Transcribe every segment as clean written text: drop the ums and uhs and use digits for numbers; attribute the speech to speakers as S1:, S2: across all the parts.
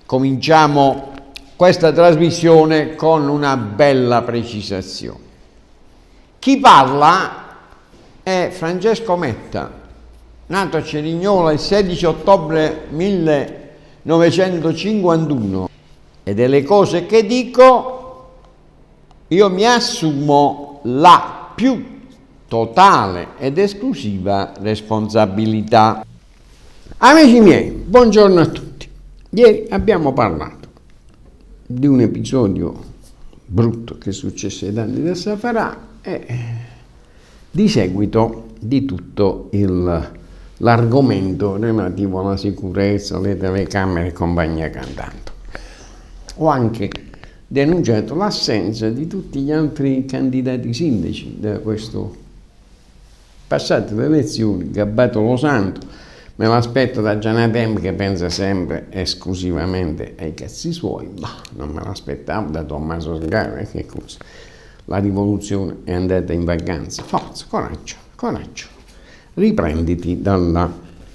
S1: Cominciamo questa trasmissione con una bella precisazione. Chi parla è Francesco Metta, nato a Cerignola il 16 ottobre 1951, e delle cose che dico io mi assumo la più totale ed esclusiva responsabilità. Amici miei, buongiorno a tutti. Ieri abbiamo parlato di un episodio brutto che successe ai danni del Safarà e di seguito di tutto l'argomento relativo alla sicurezza, le telecamere e compagnia cantando. Ho anche denunciato l'assenza di tutti gli altri candidati sindaci da questo passate le elezioni. Gabbato Lo Santo me l'aspetto da Gianatemp, che pensa sempre esclusivamente ai cazzi suoi, ma non me l'aspettavo da Tommaso Sgarra. Che cosa? La rivoluzione è andata in vacanza. Forza, coraggio, coraggio. Riprenditi dalla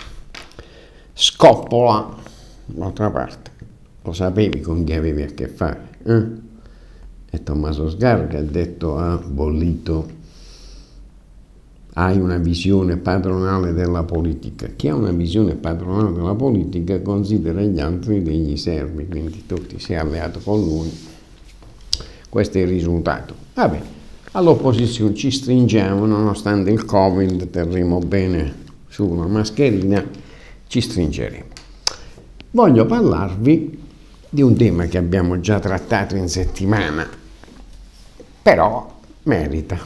S1: scoppola. D'altra parte, lo sapevi con chi avevi a che fare, eh? E Tommaso Sgarra che ha detto, ha bollito: hai una visione padronale della politica. Chi ha una visione padronale della politica considera gli altri degli servi, quindi tu ti sei alleato con lui. Questo è il risultato. Vabbè, all'opposizione ci stringiamo, nonostante il Covid, terremo bene su una mascherina, ci stringeremo. Voglio parlarvi di un tema che abbiamo già trattato in settimana, però merita.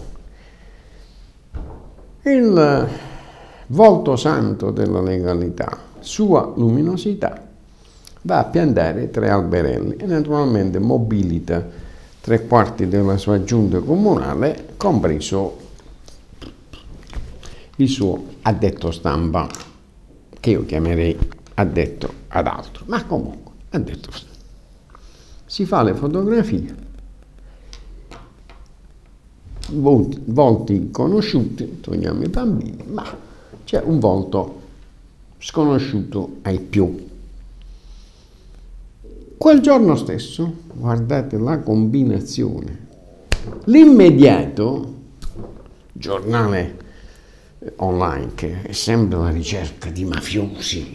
S1: Il volto santo della legalità, sua luminosità, va a piantare 3 alberelli e naturalmente mobilita 3/4 della sua giunta comunale, compreso il suo addetto stampa, che io chiamerei addetto ad altro, ma comunque addetto stampa. Si fa le fotografie, volti conosciuti, togliamo i bambini, ma c'è un volto sconosciuto ai più. Quel giorno stesso, guardate la combinazione, l'immediato giornale online, che è sempre la ricerca di mafiosi,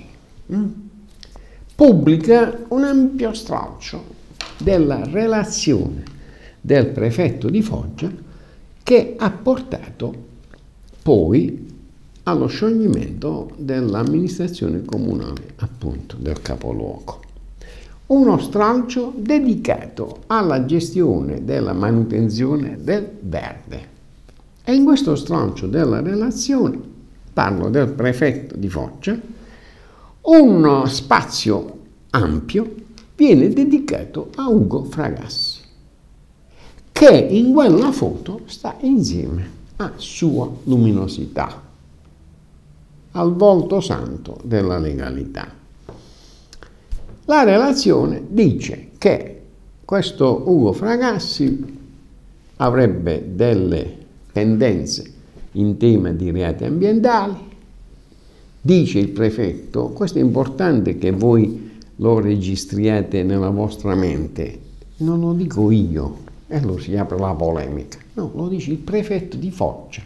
S1: pubblica un ampio stralcio della relazione del prefetto di Foggia, che ha portato poi allo scioglimento dell'amministrazione comunale, appunto, del capoluogo. Uno stralcio dedicato alla gestione della manutenzione del verde. E in questo stralcio della relazione, parlo del prefetto di Foggia, uno spazio ampio viene dedicato a Ugo Fragassi, che in quella foto sta insieme a sua luminosità, al volto santo della legalità. La relazione dice che questo Ugo Fragassi avrebbe delle pendenze in tema di reati ambientali. Dice il prefetto, questo è importante che voi lo registriate nella vostra mente, non lo dico io, e allora si apre la polemica. No, lo dice il prefetto di Foggia.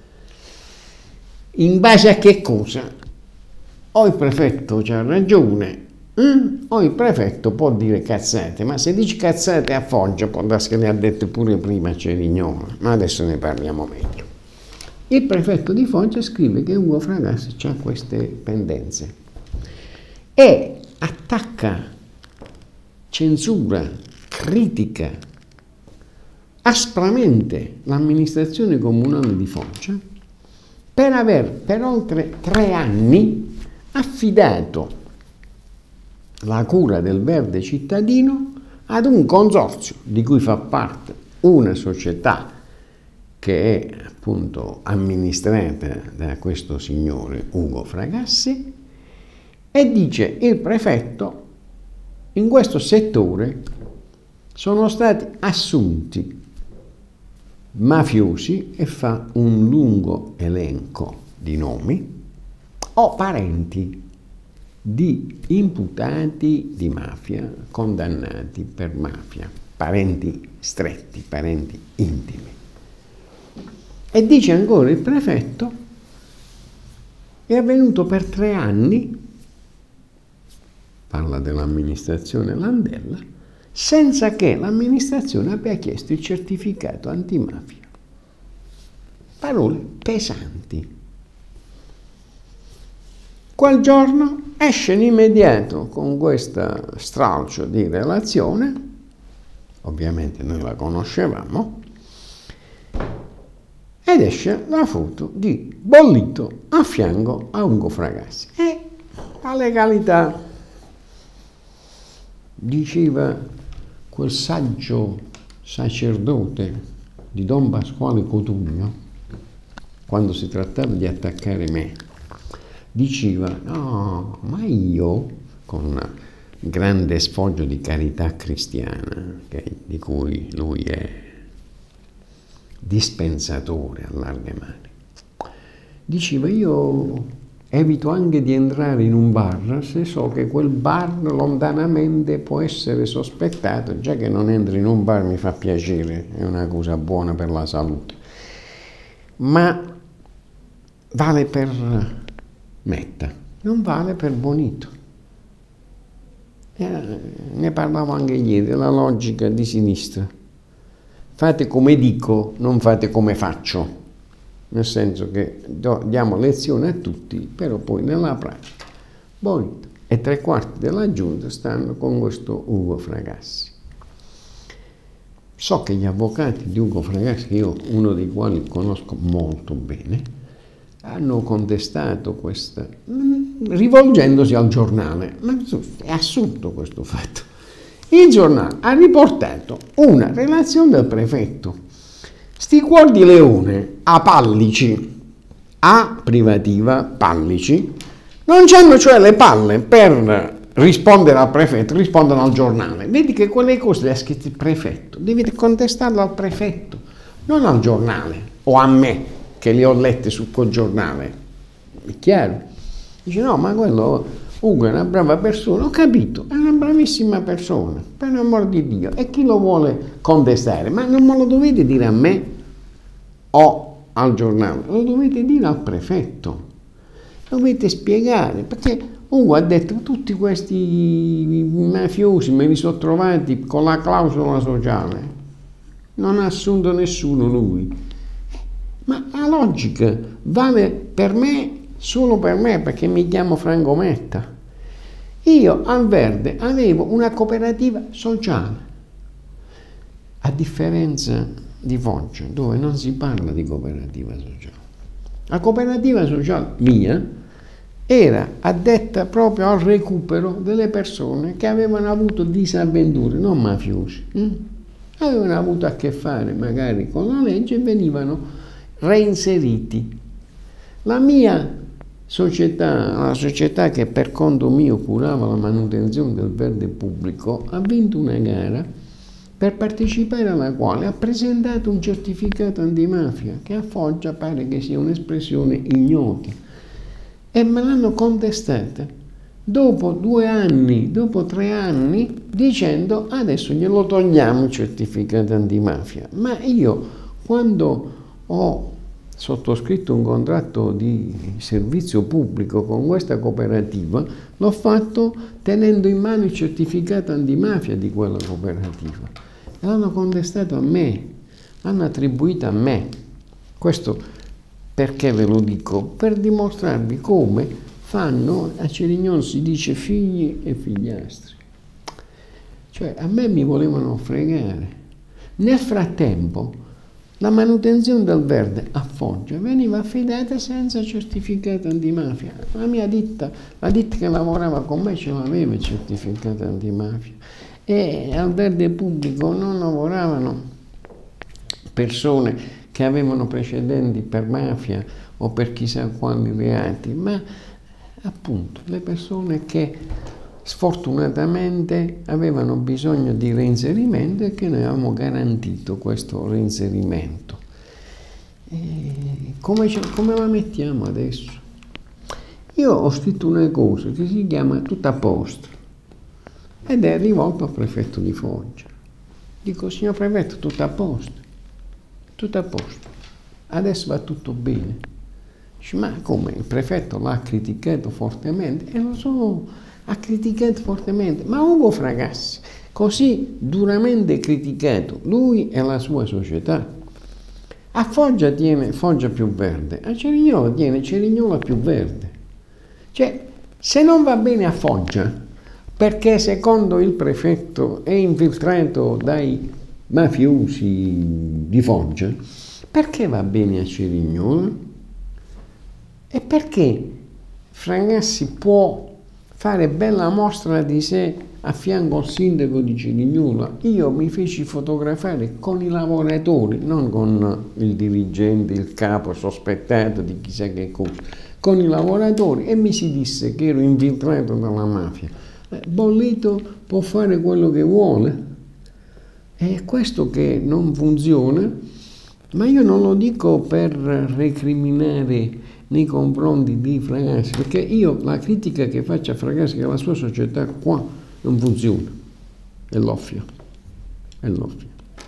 S1: In base a che cosa? O il prefetto c'ha ragione, o il prefetto può dire cazzate, ma se dici cazzate a Foggia può darsi che le ha dette pure prima a Cerignola, ma adesso ne parliamo meglio. Il prefetto di Foggia scrive che Ugo Fragassi ha queste pendenze e attacca, censura, critica aspramente l'amministrazione comunale di Foggia per aver per oltre 3 anni affidato la cura del verde cittadino ad un consorzio di cui fa parte una società che è appunto amministrata da questo signore Ugo Fragassi, e dice il prefetto: in questo settore sono stati assunti mafiosi, e fa un lungo elenco di nomi, o parenti di imputati di mafia, condannati per mafia, parenti stretti, parenti intimi. E dice ancora il prefetto, è avvenuto per 3 anni, parla dell'amministrazione Landella, senza che l'amministrazione abbia chiesto il certificato antimafia. Parole pesanti. Quel giorno esce in immediato con questo stralcio di relazione, ovviamente noi la conoscevamo, ed esce la foto di Bollito a fianco a Ugo Fragassi. E la legalità, diceva quel saggio sacerdote di Don Pasquale Cotugno, quando si trattava di attaccare me, diceva, no, ma io, con un grande sfoggio di carità cristiana, di cui lui è dispensatore a larghe mani, diceva, io evito anche di entrare in un bar se so che quel bar lontanamente può essere sospettato. Già che non entri in un bar mi fa piacere, è una cosa buona per la salute, ma vale per Metta, non vale per Bonito. Ne parlavo anche ieri, della logica di sinistra. Fate come dico, non fate come faccio. Nel senso che diamo lezione a tutti, però poi nella pratica Bonito e 3/4 della giunta stanno con questo Ugo Fragassi. So che gli avvocati di Ugo Fragassi, io uno dei quali conosco molto bene, hanno contestato questa, rivolgendosi al giornale. Ma è assurdo questo fatto. Il giornale ha riportato una relazione del prefetto. Sti cuor di leone a Pallici, a privativa Pallici, non c'hanno cioè le palle per rispondere al prefetto, rispondono al giornale. Vedi che quelle cose le ha scritte il prefetto, devi contestarlo al prefetto, non al giornale o a me che le ho lette su quel giornale. È chiaro? Dice no, ma quello Ugo è una brava persona. Ho capito, è una bravissima persona, per l'amor di Dio, e chi lo vuole contestare? Ma non me lo dovete dire a me o al giornale, lo dovete dire al prefetto, dovete spiegare, perché Ugo ha detto tutti questi mafiosi me li sono trovati con la clausola sociale, non ha assunto nessuno lui. Ma la logica vale per me, solo per me, perché mi chiamo Franco Metta. Io al Verde avevo una cooperativa sociale, a differenza di Foggia, dove non si parla di cooperativa sociale. La cooperativa sociale mia era addetta proprio al recupero delle persone che avevano avuto disavventure, non mafiosi, avevano avuto a che fare magari con la legge e venivano reinseriti. La mia società, la società che per conto mio curava la manutenzione del verde pubblico, ha vinto una gara per partecipare alla quale ha presentato un certificato antimafia che a Foggia pare che sia un'espressione ignota, e me l'hanno contestata dopo 2 anni, dopo 3 anni, dicendo adesso glielo togliamo il certificato antimafia. Ma io, quando ho sottoscritto un contratto di servizio pubblico con questa cooperativa, l'ho fatto tenendo in mano il certificato antimafia di quella cooperativa. L'hanno contestato a me, l'hanno attribuito a me. Questo perché ve lo dico? Per dimostrarvi come fanno, a Cerignon si dice figli e figliastri. Cioè a me mi volevano fregare. Nel frattempo la manutenzione del verde a Foggia veniva affidata senza certificato antimafia. La mia ditta, la ditta che lavorava con me, ce l'aveva il certificato antimafia. E al verde pubblico non lavoravano persone che avevano precedenti per mafia o per chissà quali reati, ma appunto le persone che sfortunatamente avevano bisogno di reinserimento e che noi avevamo garantito questo reinserimento. E come la mettiamo adesso? io ho scritto una cosa che si chiama Tutto a posto ed è rivolto al prefetto di Foggia. Dico, signor prefetto, tutto a posto, tutto a posto, adesso va tutto bene. Dice, ma come? Il prefetto l'ha criticato fortemente? E lo so, ha criticato fortemente, ma Ugo Fragassi, così duramente criticato, lui e la sua società. A Foggia tiene Foggia più verde, a Cerignola tiene Cerignola più verde. Cioè, se non va bene a Foggia, perché secondo il prefetto è infiltrato dai mafiosi di Foggia, perché va bene a Cerignola? E perché Fragassi può fare bella mostra di sé a fianco al sindaco di Cerignola? Io mi feci fotografare con i lavoratori, non con il dirigente, il capo sospettato di chissà che cosa, con i lavoratori, e mi si disse che ero infiltrato dalla mafia. Bollito può fare quello che vuole, è questo che non funziona, ma io non lo dico per recriminare nei confronti di Fragassi, perché io la critica che faccio a Fragassi che la sua società qua non funziona, è l'offio, è l'offio.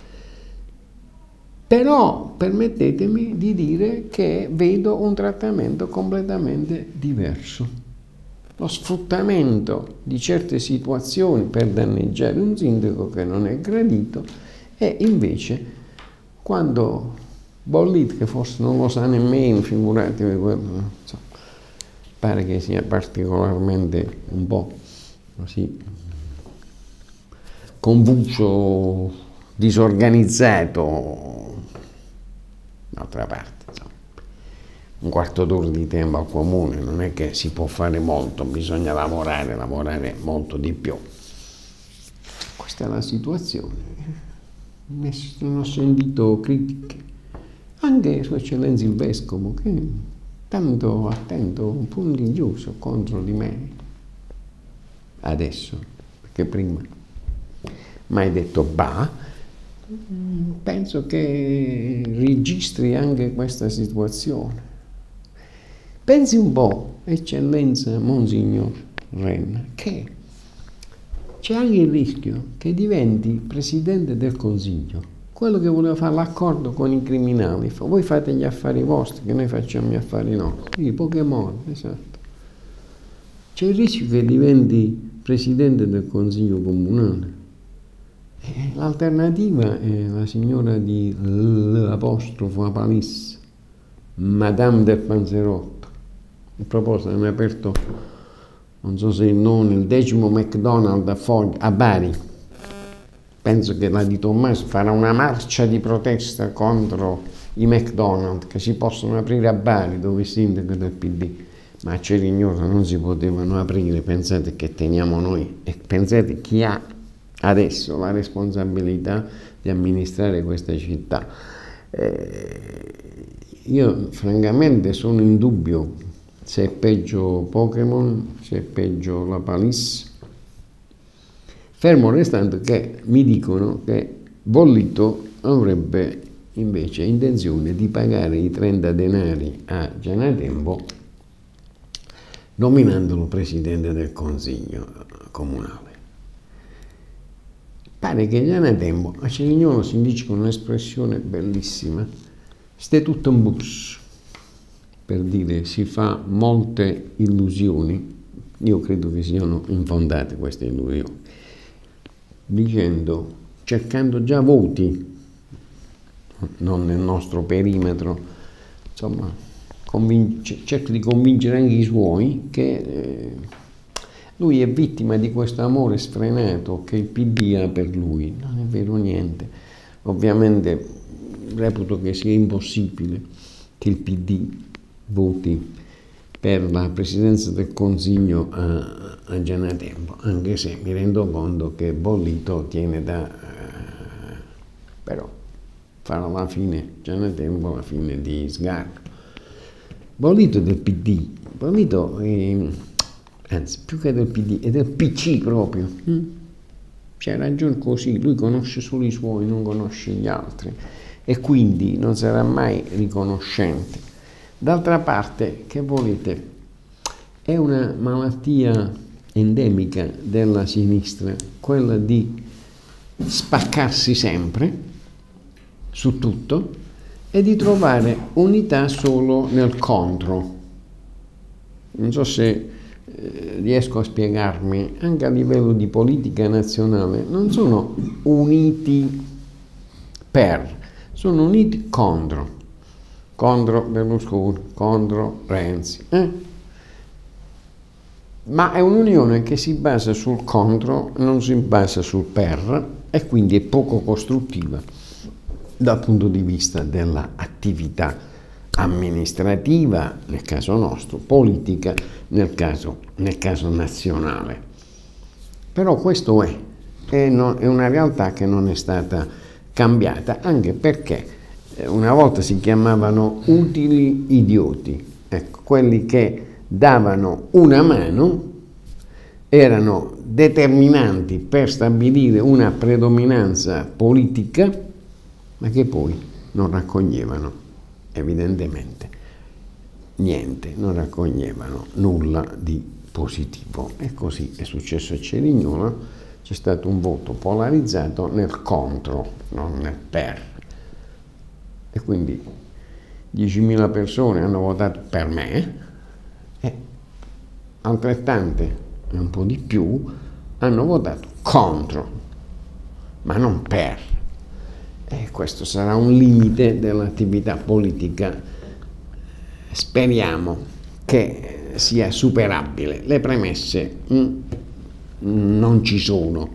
S1: Però permettetemi di dire che vedo un trattamento completamente diverso. Lo sfruttamento di certe situazioni per danneggiare un sindaco che non è gradito, e invece quando Bollito, che forse non lo sa nemmeno, figuratevi quello, so, pare che sia particolarmente un po' così confuso, disorganizzato, d'altra parte, insomma. Un quarto d'ora di tempo al comune non è che si può fare molto, bisogna lavorare molto di più. Questa è la situazione. Non ho sentito critiche, anche Sua Eccellenza il Vescovo, che tanto attento, puntiglioso contro di me, adesso, perché prima mai detto bah. Penso che registri anche questa situazione. Pensi un po', Eccellenza Monsignor Renna, che c'è anche il rischio che diventi Presidente del Consiglio, quello che voleva fare l'accordo con i criminali. Voi fate gli affari vostri, che noi facciamo gli affari nostri. Pokémon, esatto. C'è il rischio che diventi Presidente del Consiglio Comunale. L'alternativa è la signora di l'apostrofo Apalisse, Madame del Panzerotto. A proposito, hanno aperto, non so se il nome, il 10° McDonald's a Bari. Penso che la Di Tommaso farà una marcia di protesta contro i McDonald's che si possono aprire a Bari, dove è sindaco del PD, ma a Cerignola non si potevano aprire. Pensate che teniamo noi, e pensate chi ha adesso la responsabilità di amministrare questa città. Io francamente sono in dubbio se è peggio Pokémon, se è peggio la Palisse, fermo restando che mi dicono che Bollito avrebbe invece intenzione di pagare i 30 denari a Gianatempo nominandolo Presidente del Consiglio Comunale. Pare che Gianatempo a Cerignola si dice con un'espressione bellissima: stai tutto in bus, per dire si fa molte illusioni. Io credo che siano infondate queste illusioni, dicendo, cercando già voti, non nel nostro perimetro, insomma, cerca di convincere anche i suoi che lui è vittima di questo amore sfrenato che il PD ha per lui. Non è vero niente. Ovviamente reputo che sia impossibile che il PD voti per la Presidenza del Consiglio a Gianatempo, anche se mi rendo conto che Bollito tiene da... però farà la fine Gianatempo, la fine di Sgarro. Bollito è del PD, Bollito anzi più che del PD è del PC proprio. C'è ragione così, lui conosce solo i suoi, non conosce gli altri, e quindi non sarà mai riconoscente. D'altra parte, che volete, È una malattia endemica della sinistra, quella di spaccarsi sempre su tutto e di trovare unità solo nel contro. Non so se riesco a spiegarmi. Anche a livello di politica nazionale non sono uniti sono uniti contro Berlusconi, contro Renzi. Ma è un'unione che si basa sul contro, non si basa sul per, e quindi è poco costruttiva dal punto di vista dell'attività amministrativa, nel caso nostro, politica, nel caso nazionale. Però questo è una realtà che non è stata cambiata, anche perché una volta si chiamavano utili idioti, ecco, quelli che davano una mano, erano determinanti per stabilire una predominanza politica, ma che poi non raccoglievano evidentemente niente, non raccoglievano nulla di positivo. E così è successo a Cerignola. C'è stato un voto polarizzato nel contro, non nel per. E quindi 10.000 persone hanno votato per me e altrettante, e un po' di più, hanno votato contro, ma non per. E questo sarà un limite dell'attività politica. Speriamo che sia superabile. Le premesse non ci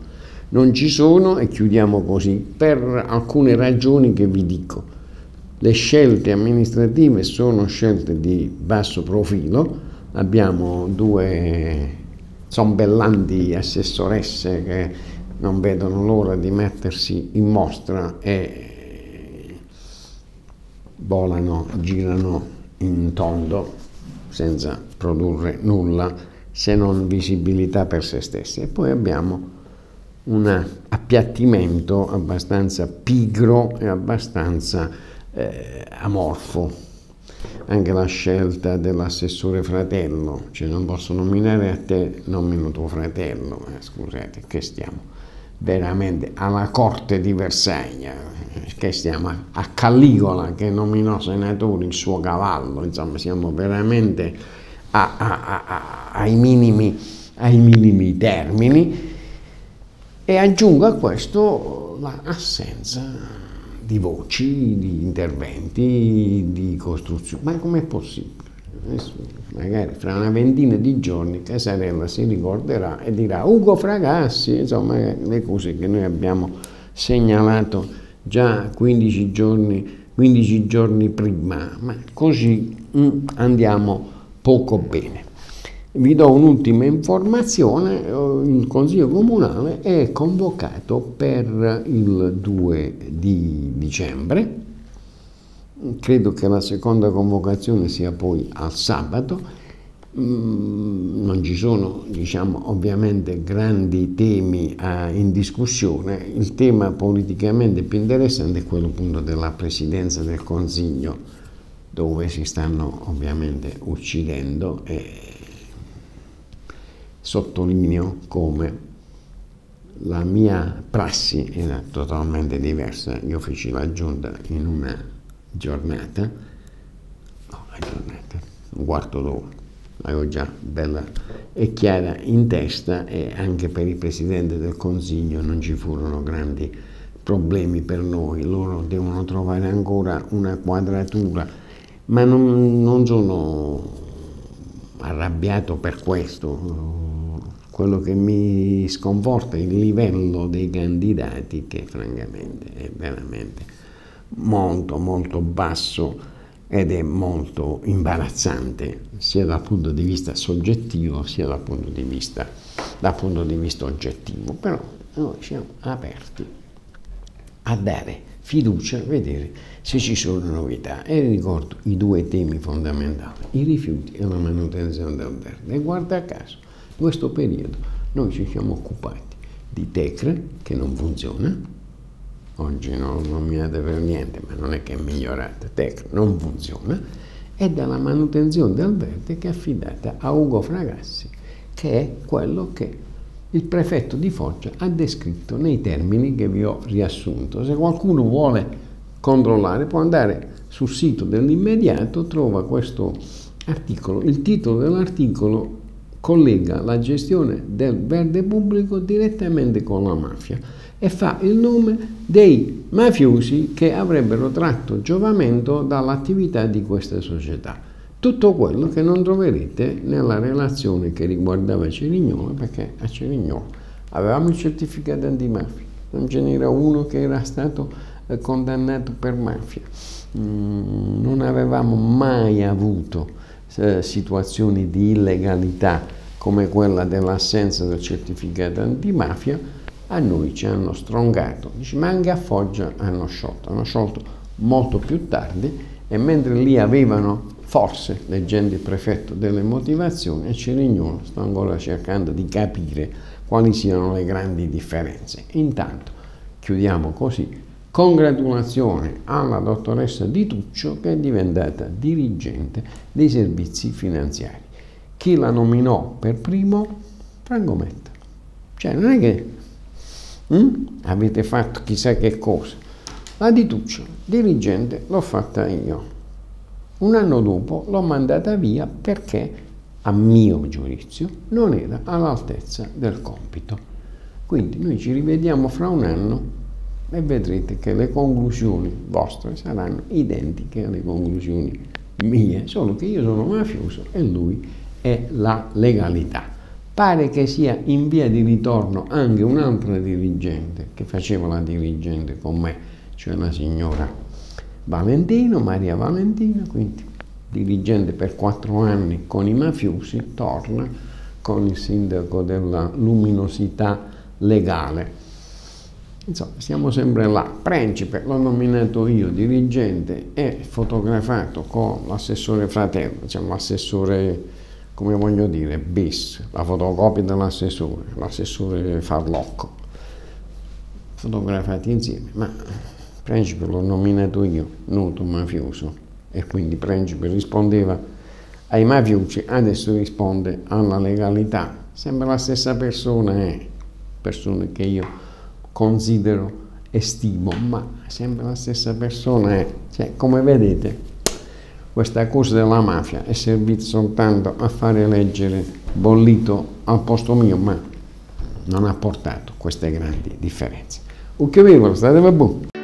S1: sono e chiudiamo così per alcune ragioni che vi dico. Le scelte amministrative sono scelte di basso profilo. Abbiamo 2 zombellanti assessoresse che non vedono l'ora di mettersi in mostra e volano, girano in tondo senza produrre nulla se non visibilità per se stessi. E poi abbiamo un appiattimento abbastanza pigro e abbastanza amorfo. Anche la scelta dell'assessore Fratello, cioè non posso nominare a te, nomino tuo fratello, scusate, che stiamo veramente alla corte di Versailles, che stiamo a Calligola che nominò senatore il suo cavallo, insomma siamo veramente ai minimi termini. E aggiungo a questo l'assenza di voci, di interventi, di costruzione. Ma com'è possibile? Adesso, magari fra una ventina di giorni Casarella si ricorderà e dirà Ugo Fragassi, insomma le cose che noi abbiamo segnalato già 15 giorni prima, ma così andiamo poco bene. Vi do un'ultima informazione: il Consiglio Comunale è convocato per il 2 di dicembre, credo che la seconda convocazione sia poi al sabato. Non ci sono, diciamo, ovviamente grandi temi in discussione. Il tema politicamente più interessante è quello appunto della Presidenza del Consiglio, dove si stanno ovviamente uccidendo, e sottolineo come la mia prassi era totalmente diversa. Io feci la giunta in una giornata, un quarto d'ora, l'avevo già bella e chiara in testa, e anche per il Presidente del Consiglio non ci furono grandi problemi per noi. Loro devono trovare ancora una quadratura, ma non sono arrabbiato per questo. Quello che mi sconforta è il livello dei candidati, che francamente è veramente molto basso ed è molto imbarazzante, sia dal punto di vista soggettivo sia dal punto di vista oggettivo. Però noi siamo aperti a dare fiducia, a vedere se ci sono novità. E ricordo i 2 temi fondamentali: i rifiuti e la manutenzione del verde. E guarda caso, in questo periodo noi ci siamo occupati di Tecre, che non funziona. Oggi non mi date per niente, ma non è che è migliorata. Tecre non funziona, e della manutenzione del verde, che è affidata a Ugo Fragassi, che è quello che il prefetto di Foggia ha descritto nei termini che vi ho riassunto. Se qualcuno vuole controllare può andare sul sito dell'Immediato, trova questo articolo. Il titolo dell'articolo collega la gestione del verde pubblico direttamente con la mafia e fa il nome dei mafiosi che avrebbero tratto giovamento dall'attività di queste società. Tutto quello che non troverete nella relazione che riguardava Cerignola, perché a Cerignola avevamo il certificato antimafia, non ce n'era uno che era stato condannato per mafia, non avevamo mai avuto situazioni di illegalità come quella dell'assenza del certificato antimafia. A noi ci hanno strongato, ma anche a Foggia hanno sciolto molto più tardi, e mentre lì avevano forse, leggendo il prefetto, delle motivazioni, a Cerignola sto ancora cercando di capire quali siano le grandi differenze. Intanto chiudiamo così. Congratulazioni alla dottoressa Di Tuccio, che è diventata dirigente dei servizi finanziari. Chi la nominò per primo? Franco Metta. Cioè non è che avete fatto chissà che cosa. La Di Tuccio, dirigente, l'ho fatta io. Un anno dopo l'ho mandata via perché, a mio giudizio, non era all'altezza del compito. Quindi noi ci rivediamo fra un anno e vedrete che le conclusioni vostre saranno identiche alle conclusioni mie, solo che io sono mafioso e lui è la legalità. Pare che sia in via di ritorno anche un'altra dirigente che faceva la dirigente con me, cioè la signora Valentino, Maria Valentino, quindi dirigente per 4 anni con i mafiosi, torna con il sindaco della luminosità legale. Insomma, siamo sempre là. Principe l'ho nominato io dirigente e fotografato con l'assessore Fratello, diciamo l'assessore, come voglio dire, bis, la fotocopia dell'assessore, l'assessore Farlocco, fotografati insieme, ma Principe l'ho nominato io, noto mafioso, e quindi Principe rispondeva ai mafiosi, adesso risponde alla legalità. Sembra la stessa persona, persone che io considero e stimo, ma sembra la stessa persona. Cioè, come vedete, questa cosa della mafia è servita soltanto a fare eleggere Bollito al posto mio, ma non ha portato queste grandi differenze. O che vivo, state buoni.